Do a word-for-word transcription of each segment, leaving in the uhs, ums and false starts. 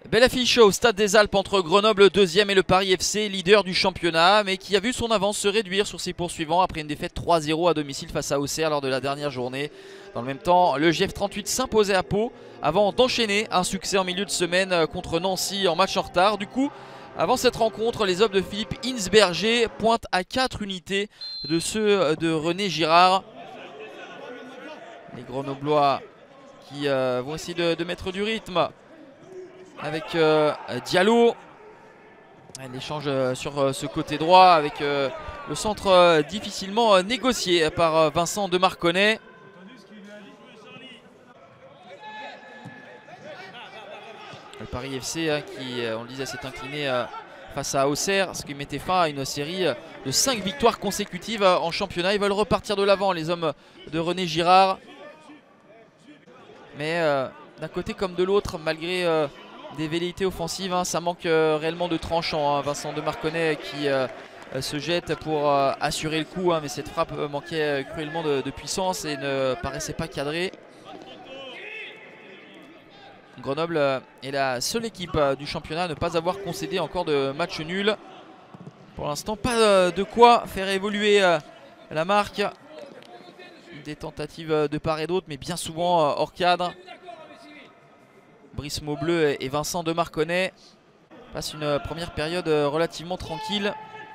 Belle affiche au Stade des Alpes entre Grenoble deuxième et le Paris F C, leader du championnat, mais qui a vu son avance se réduire sur ses poursuivants après une défaite trois zéro à domicile face à Auxerre lors de la dernière journée. Dans le même temps, le G F trente-huit s'imposait à Pau avant d'enchaîner un succès en milieu de semaine contre Nancy en match en retard. Du coup, avant cette rencontre, les hommes de Philippe Hinsberger pointent à quatre unités de ceux de René Girard. Les Grenoblois qui euh, vont essayer de, de mettre du rythme avec euh, Diallo. L'échange euh, sur euh, ce côté droit avec euh, le centre euh, difficilement euh, négocié par euh, Vincent de Marconnet. Le Paris F C hein, qui, euh, on le disait, s'est incliné euh, face à Auxerre, ce qui mettait fin à une série euh, de cinq victoires consécutives euh, en championnat. Ils veulent repartir de l'avant, les hommes de René Girard. Mais euh, d'un côté comme de l'autre, malgré euh, des velléités offensives, hein, ça manque euh, réellement de tranchant. Hein. Vincent de Marconnet qui euh, se jette pour euh, assurer le coup, hein, mais cette frappe euh, manquait euh, cruellement de, de puissance et ne paraissait pas cadrée. Grenoble euh, est la seule équipe euh, du championnat à ne pas avoir concédé encore de match nul. Pour l'instant, pas euh, de quoi faire évoluer euh, la marque. Des tentatives de part et d'autre, mais bien souvent euh, hors cadre. Brice Maubleu et Vincent de Marconnet passent une première période relativement tranquille.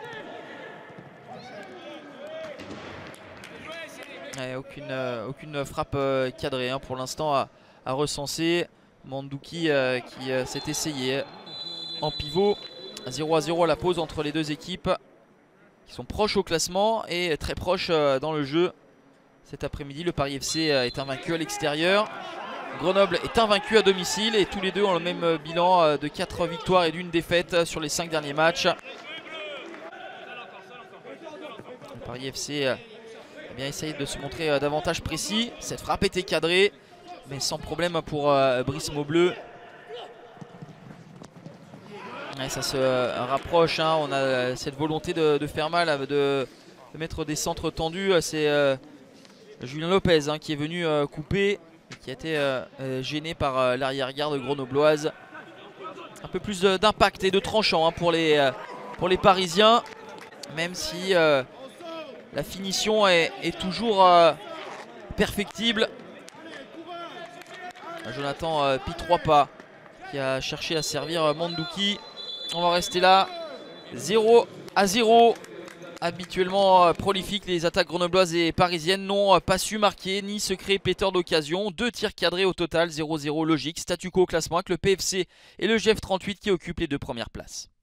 Et aucune, euh, aucune frappe euh, cadrée hein, pour l'instant à, à recenser. Mandouki euh, qui euh, s'est essayé en pivot. zéro à zéro à la pause entre les deux équipes qui sont proches au classement et très proches euh, dans le jeu. Cet après-midi, le Paris F C est invaincu à l'extérieur. Grenoble est invaincu à domicile et tous les deux ont le même bilan de quatre victoires et d'une défaite sur les cinq derniers matchs. Le Paris F C a bien essayé de se montrer davantage précis. Cette frappe était cadrée, mais sans problème pour Brice Maubleu. Et ça se rapproche, hein. On a cette volonté de, de faire mal, de, de mettre des centres tendus. C'est euh, Julien Lopez hein, qui est venu euh, couper. Qui a été euh, euh, gêné par euh, l'arrière-garde grenobloise. Un peu plus euh, d'impact et de tranchant hein, pour, les, euh, pour les Parisiens. Même si euh, la finition est, est toujours euh, perfectible. Jonathan euh, Pi trois pas qui a cherché à servir euh, Mandouki. On va rester là. zéro à zéro. Habituellement prolifiques, les attaques grenobloises et parisiennes n'ont pas su marquer ni se créer pléthore d'occasion. Deux tirs cadrés au total, zéro zéro logique. Statu quo au classement avec le P F C et le G F trente-huit qui occupent les deux premières places.